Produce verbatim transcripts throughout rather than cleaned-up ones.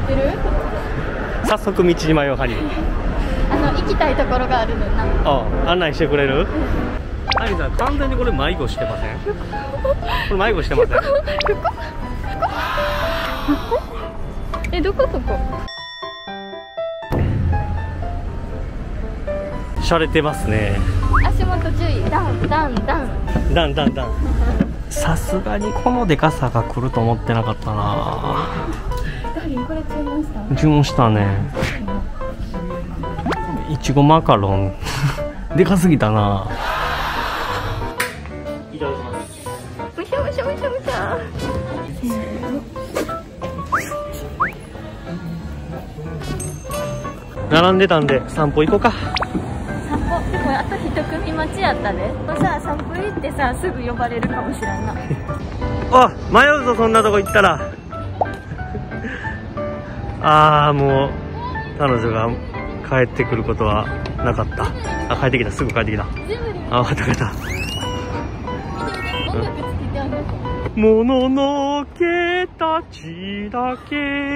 ってる？ 早速道に迷うはり。 あの行きたいところがあるのな。 あ、案内してくれる？ハリーさん、完全にこれ迷子してません？これ迷子してません？ え、どこそこ？ 洒落てますね。 足元注意。ダンダンダンだんだんだん。さすがにこのでかさが来ると思ってなかったな。 ダーリン、これ注文した？ 注文したね。いちごマカロンでかすぎたな。いただきます。 むしゃむしゃむしゃむしゃ。せーの。 並んでたんで散歩行こうか。 散歩、でもあと一組待ちやったで。これさ、散歩行ってさ、すぐ呼ばれるかもしれんな。 あ、迷うぞ、そんなとこ行ったら。ああ、もう彼女が帰ってくることはなかった。あ、帰ってきた、すぐ帰ってきた。あ、分かった分かった。もののけたちだけ。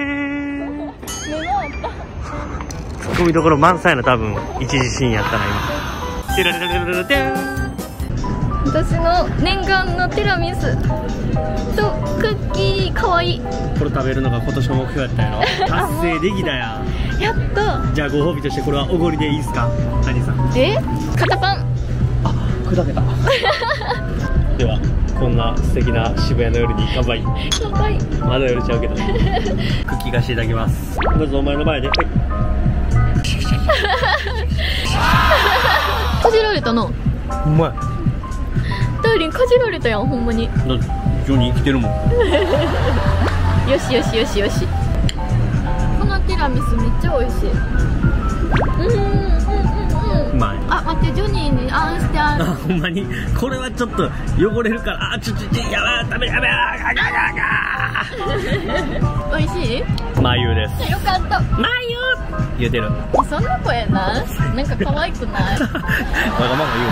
ツッコミどころ満載な、多分一時シーンやったな今。テラララララテン。 私の念願のティラミスとクッキー、かわいい。 これ食べるのが今年の目標やったやろ。達成できたやん。 やった。 じゃあご褒美としてこれはおごりでいいですか、谷さん。 え、肩パン。 あ、砕けた。ではこんな素敵な渋谷の夜に乾杯。 乾杯。 まだ夜ちゃうけどクッキー貸していただきます。どうぞお前の前で。 かじられたな。 うまい。 ダーリン、かじられたやん、ほんまに。 だってジョニー生きてるもん。 よしよしよしよし。このティラミスめっちゃ美味しい。うんうんうんうん。 うまい。 あ、待って、ジョニーにあんしてあん。 あ、ほんまにこれはちょっと汚れるから。あ、ちょちょちょ、やばい、食べやべやガガガ美味しい？ ガ。まゆです。 よかった。 まゆ言うてる。 そんな声な。なんか可愛くない？ わがまま言う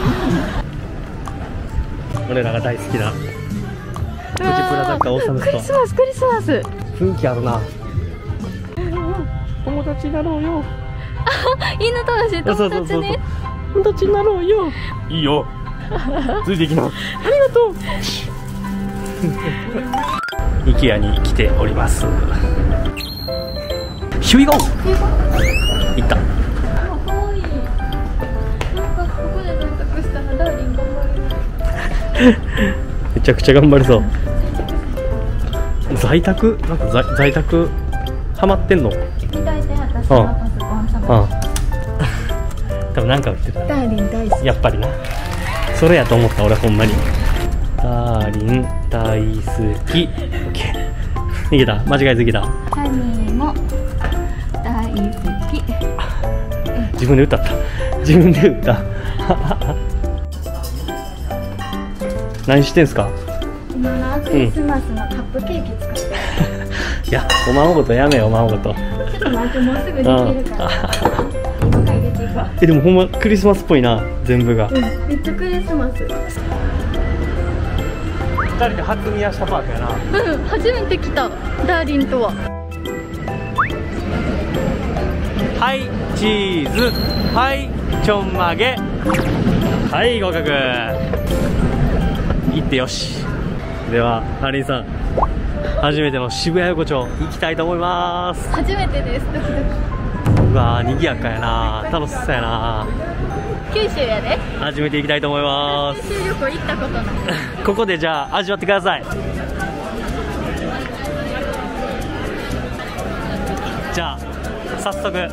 な。俺らが大好きなプチプラ雑貨オーサムスト。 クリスマスクリスマス。 雰囲気あるな。友達になろうよ。 犬楽しい友達ね。 友達になろうよ。いいよ。ついていきな。ありがとう。イケアに来ております。ヒュイゴー。行った。 かわいい。なんかここで洗濯したらダーリン頑張る。 めちゃくちゃ頑張りそう。在宅なんか在在宅ハマってんの？ 見たいて私のパソコンさま。 多分なんか売ってる。 ダーリン大好き。 やっぱりな。それやと思った俺ほんまに。ダーリン大好き。オッケー。いけた。間違えずいけた。 ハニーも大好き。 自分で歌った。自分で歌。何してんすか？ 今のクリスマスのカップケーキ作って。 いや、おままごとやめよ、おままごと。 ちょっと待って、もうすぐできるから。今から入れていくわ。 え、でもほんまクリスマスっぽいな、全部が。 うん、めっちゃクリスマス。 二人で初宮下パークやな。 うん、初めて来た、ダーリンとは。 はい、チーズ。はい、ちょんまげ。はい、合格。行ってよし。では、ハリンさん。初めての渋谷横丁行きたいと思います。 初めてです。ドキドキ。 うわー、賑やかやな。楽しそうやな。 九州やで。 初めて行きたいと思います。 九州旅行行ったことない。 ここでじゃあ味わってください。じゃあ早速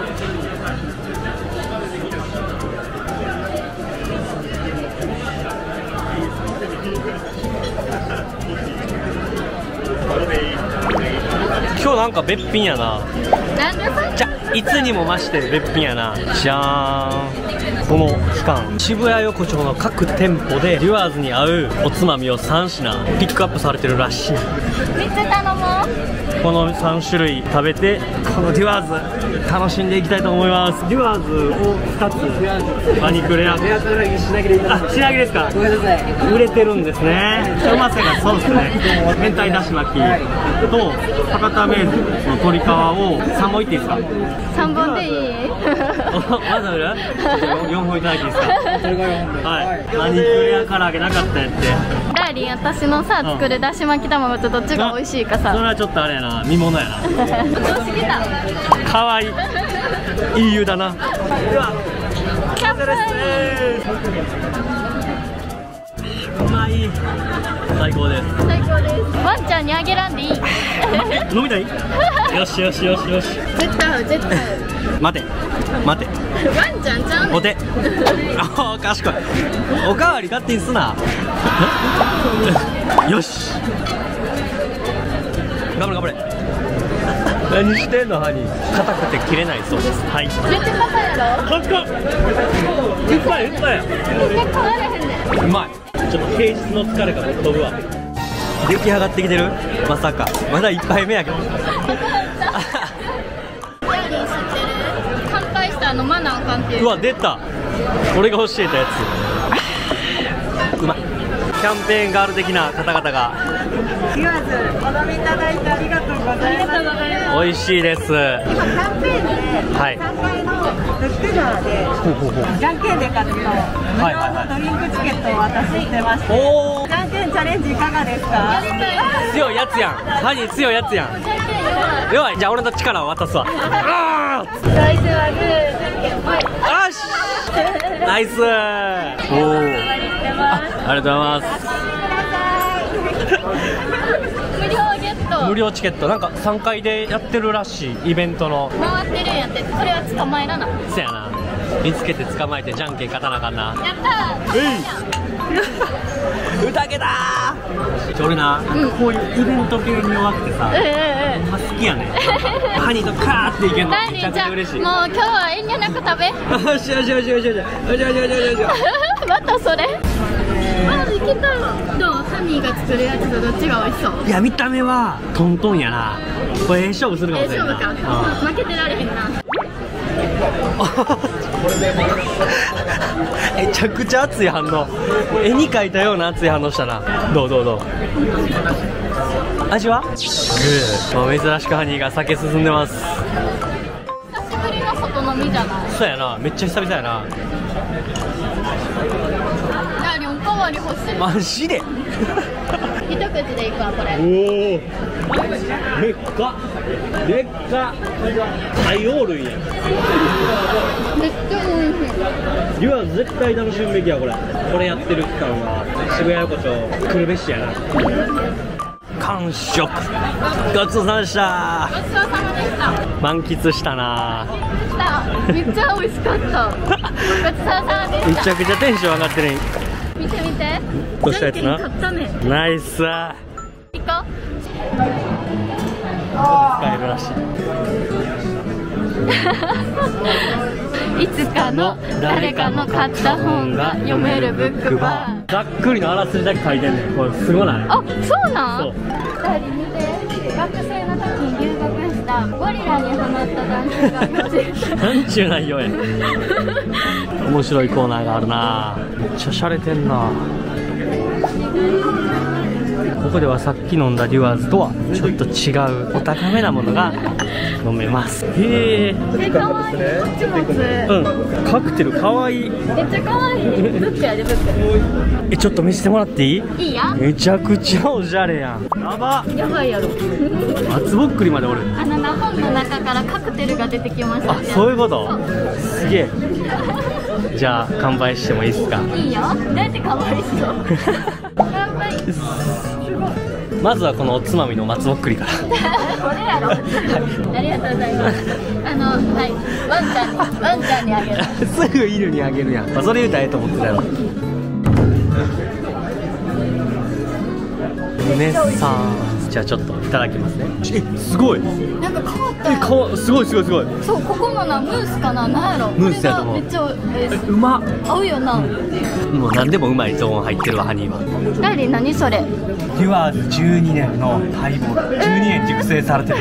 今日なんかべっぴんやな。 なんでさ。 じゃいつにも増してべっぴんやな。じゃーん。この期間渋谷横丁の各店舗でデュアーズに合うおつまみをさん品ピックアップされてるらしい。 めっちゃ頼もう。 このさん種類食べてこのデュアーズ楽しんでいきたいと思います。デュアーズをふたつパニクレア。あ、品切れですか。ごめんなさい。売れてるんですね。うまさがそうですね。明太だし巻きと博多名物の鶏皮をさんぼんいっていいですか？ さんぼんでいい？ まずよんほんいただいていいですか？それがよんほん。はい。何クレア唐揚げなかったんやって。 ダーリン、私のさ作るだし巻き卵とどっちが美味しいかさ。 それはちょっとあれやな、見物やな。 お通し来た。 かわいい。いい湯だな。では、 乾杯。 うまい。最高です。 最高です。ワンちゃんにあげらんでいい？ 飲みたい？よしよしよしよし。 絶対合う、絶対合う。 待て待て。 ワンちゃんちゃう。 お手。ああ、賢い。おかわり勝手にすな。よし。頑張れ頑張れ。何してんのハニー。硬くて切れないそうです。はい。 めっちゃ硬やろ。 硬っ。いっぱいいっぱい。 結構割れへんねん。 うまい。ちょっと平日の疲れが飛ぶわ。出来上がってきてる？まさか。まだいっぱい目やけど。 乾杯したら飲まなあかんっていう。 うわ、出た。俺が教えたやつ。うまい。キャンペーンガール的な方々が。 言わずお飲みいただいてありがとうございます。 美味しいです。 今キャンペーンではいさんかいのルックガーでじゃんけんで勝つと無料のドリンクチケットを渡してまして、 おー、 じゃんけんチャレンジいかがですか？ やりたい。 強いやつやん。ハニー強いやつやん。弱い。じゃあ俺の力を渡すわ。あー、 最初はグー、じゃんけんぽい。 よし。ナイス。おー。あ、ありがとうございます。 無料ゲット。 無料チケットなんかさんかいでやってるらしいイベントの。 回ってるんやって。これは捕まえらな。 せやな。見つけて捕まえてじゃんけん勝たなあかんな。 やったー。 えい。宴だー。俺な、 うん、 こういうイベント系に弱くてさ、 ええええ、 ほんま好きやねん。ハニーとカーっていけんのめちゃくちゃ嬉しい。 もう今日は遠慮なく食べ。 よしよしよしよしよしよしよしよしよし。 またそれ。あ、いけた。どう？ハニーが作るやつとどっちが美味しそう？ いや、見た目はトントンやな。これええ勝負するかもしれんな。 ええ勝負か。負けてられへんな。 めちゃくちゃ熱い反応。絵に描いたような熱い反応したな。どうどうどう。味は？グー。もう珍しくハニーが酒進んでます。 久しぶりの外飲みじゃない？ そうやな。めっちゃ久々やな。 ダーリン、おかわり欲しい。 マジで？ 一口でいくわこれ。 おお。でっか。でっか。ハイオールイや。 めっちゃ美味しい。 リュア絶対楽しむべきやこれ。これやってる期間は渋谷横丁来るべしやな。完食。ごちそうさまでした。 ごちそうさまでした。 満喫したな。 めっちゃ美味しかった。ごちそうさまでした。 めちゃくちゃテンション上がってる。 見て見て。 どうしたやつな。 じゃんけん勝ったね。 ナイス。 行こう。 使えるらしい。いつかの誰かの買った本が読めるブックバー。 ざっくりのあらすじだけ書いてんねん。これすごない？ あ、そうなん？ そう。 ダーリン見て。学生の時に留学したゴリラにハマった男性がいます。 なんちゅう内容や。面白いコーナーがあるな。めっちゃ洒落てんな。ここではさっき飲んだデュアーズとはちょっと違うお高めなものが飲めます。へえ。 え、かわいい。こっちもつ。 うん。カクテルかわいい。 めっちゃかわいい。ブックやでブック。 え、ちょっと見せてもらっていい？ いいや。 めちゃくちゃおしゃれやん。やば。 やばいやろ。 松ぼっくりまでおる。 あのな、本の中からカクテルが出てきました。 あ、そういうこと。すげえ。じゃあ乾杯してもいいですか？ いいよ。どうやって乾杯しよう。乾杯。 まずはこのおつまみの松ぼっくりから。 これやろ。ありがとうございます。あの、はい、ワンちゃんに、ワンちゃんにあげる。 すぐ犬にあげるやん。まあ、それ言うたらええと思ってたよ。ルネサンス。じゃあちょっといただきますね。え、すごい。 なんか変わったえ、 よ。 かわ、すごいすごいすごい。 そう、ここのな、ムースかな、なんやろ。 ムースやと思う。 めっちゃ、ええ、うまっ。 合うよな。 もう何でもうまいゾーン入ってるわ、ハニーは。 ダーリン、何それ。 デュアーズじゅうにねんのハイボール。じゅうにねん熟成されてる。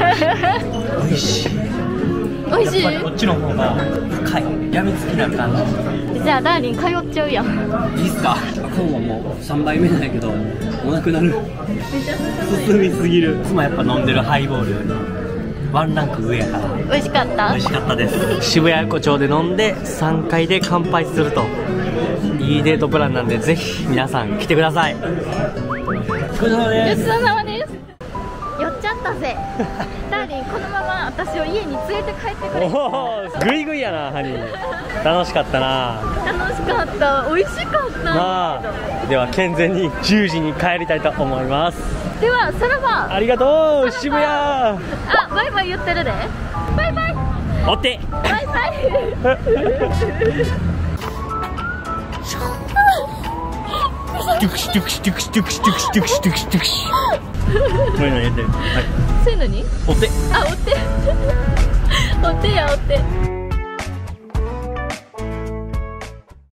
美味しい。 美味しい。 こっちの方が深い。やみつきな感じ。 じじゃあダーリン通っちゃうやん。 いいっすか。今はもうさんばいめなんやけどおなくなる。 めっちゃ進みすぎる。いつもやっぱ飲んでるハイボールよりワンランク上やから美味しかった。 美味しかったです。渋谷横丁で飲んでさんかいで乾杯するといいデートプランなんで、ぜひ皆さん来てください。ごちそうさまごです。 ちそうさまです。酔っちゃったぜ。ダーリンこのまま私を家に連れて帰ってくれ。 おお、ぐいぐいやなハニー。楽しかったな。 楽しかった。美味しかったんなだあ。では健全にじゅうじに帰りたいと思います。 けど。ではさらば。 ありがとう渋谷。 あ、バイバイ言ってるで。バイバイ。 おって。 バイバイ。 トゥクシトゥクシトゥクシトゥクシトゥクシトゥクシトゥクシトゥクシ。こういうの入れてる。はい。 そういうのに。 おって。 あ、おって。おってやおって。